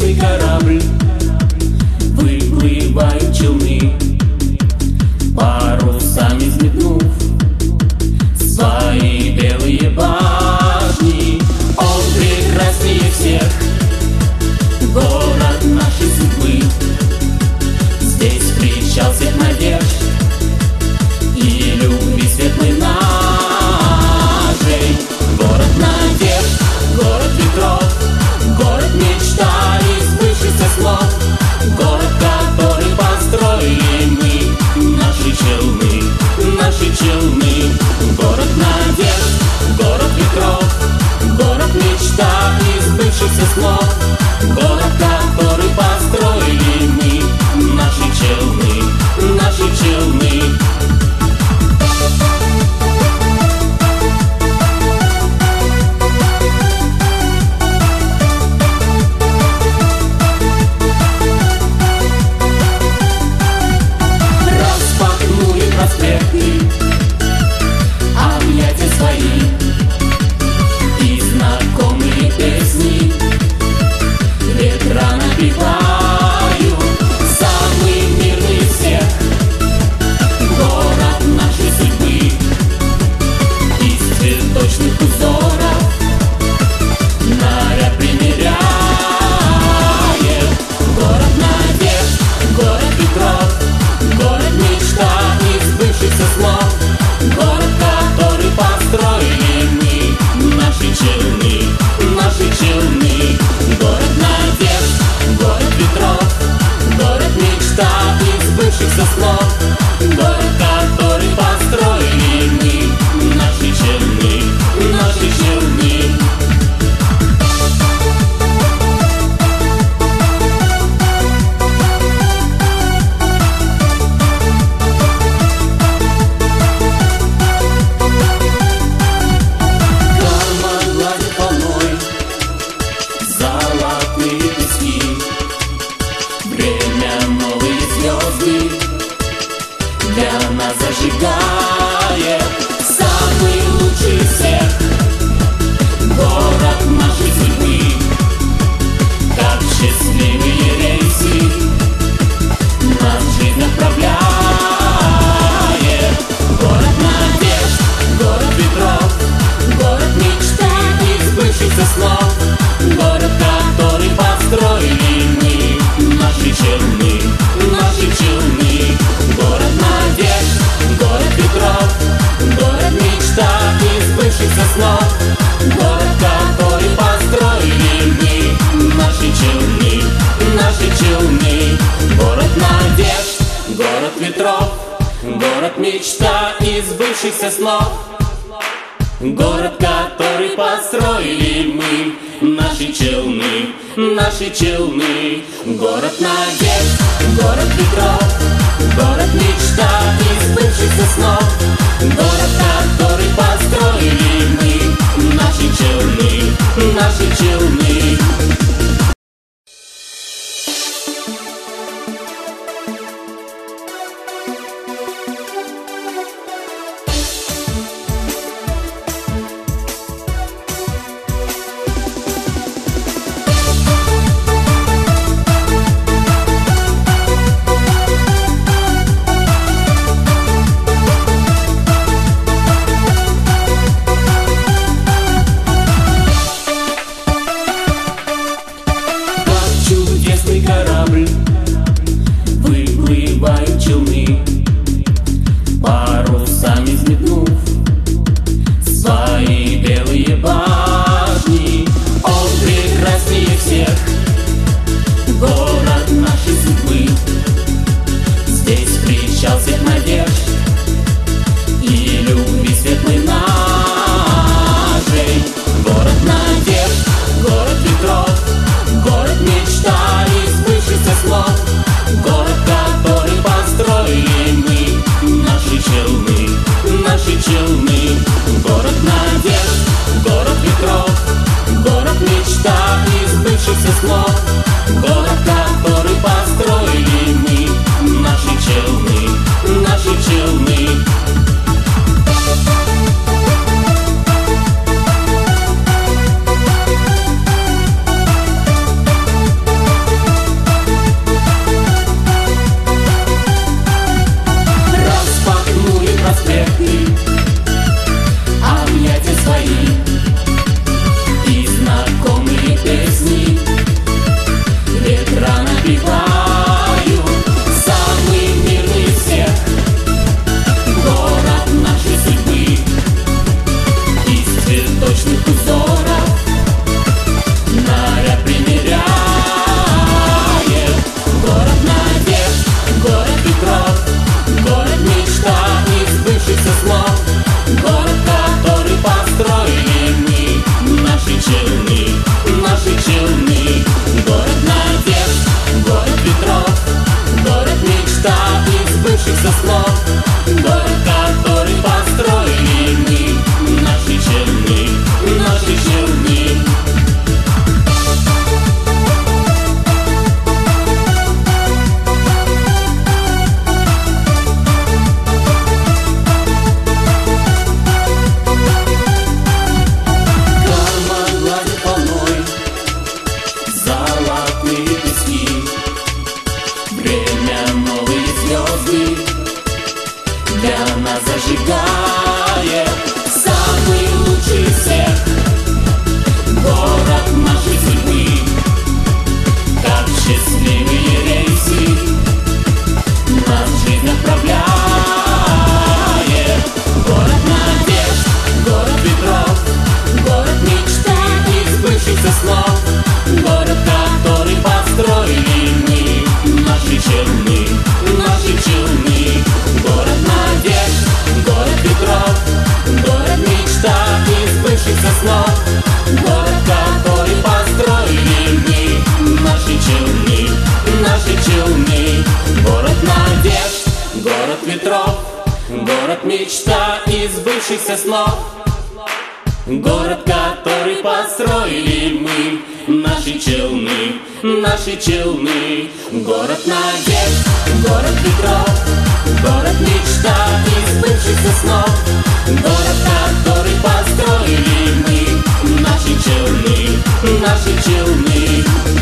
чудесный корабль, выплывают челны, парусами взметнув свои белые башни. Он прекраснее всех, город нашей судьбы. Здесь причал всех надежд и любви светлой нашей. Город надежд, город ветров, город мечта и сбывшихся снов. Город, который построили мы, наши челны, наши челны. Город надежд, город ветров, город мечта и сбывшихся снов. Город, который построили мы, наши челны, наши челны. Распахнули проспекты, объятия свои и знакомые песни ветра напевают. Самый мирный из всех, город нашей судьбы. Из цветочных узоров наряд примеряет. Город надежд, город ветров, город мечта и сбывшихся снов. Город, который построили мы, наши челны, наши челны. Город надежд, город ветров, город мечта и сбывшихся снов. Город, который построили мы, наши челны, наши челны. Карман гладит волной золотые пески. Время новые звезды для нас зажигает. Самый лучший из всех, город нашей судьбы. Как счастливые рейсы нас жизнь отправляет. Город надежд, город ветров, город мечты и сбывшихся снов. Город, который построили мы, наши челны, наши челны. Город надежд, город ветров, город мечта и сбывшихся снов. Город, который построили мы, наши челны, наши челны. Город надежд, город ветров, город мечта и сбывшихся снов. Город, который построили мы, наши челны, наши челны. Город надежд, город ветров, город мечта и сбывшихся снов. Город, который построили мы, наши челны, наши челны. Корабль, выплывают челны, парусами взметнув свои белые башни. Он прекраснее всех, город нашей судьбы. Здесь причал всех надежд и любви светлой нашей. Город надежд, город ветров, город мечта и сбывшихся снов. Город, который построили мы, наши челны, наши челны. Город надежд, город ветров, город мечта и сбывшихся снов. Город, который построили мы, наши челны, наши челны. зажигает самый лучший всех. Город нашей судьбы, как счастливые рейсы, нас жизнь отправляет. Город надежд, город ветров, город мечты и сбывшихся снов. Город, который построили мы, наши челны, наши челны. Город надежд, город ветров, город мечта и сбывшихся снов. Город, который построили мы, наши челны, наши челны. Город надежд, город ветров, город мечта и сбывшихся снов. Город, который построили мы, наши челны, наши челны. Город надежд, город ветров, город мечта и сбывшихся снов. Город, который построили мы, наши челны, наши челны.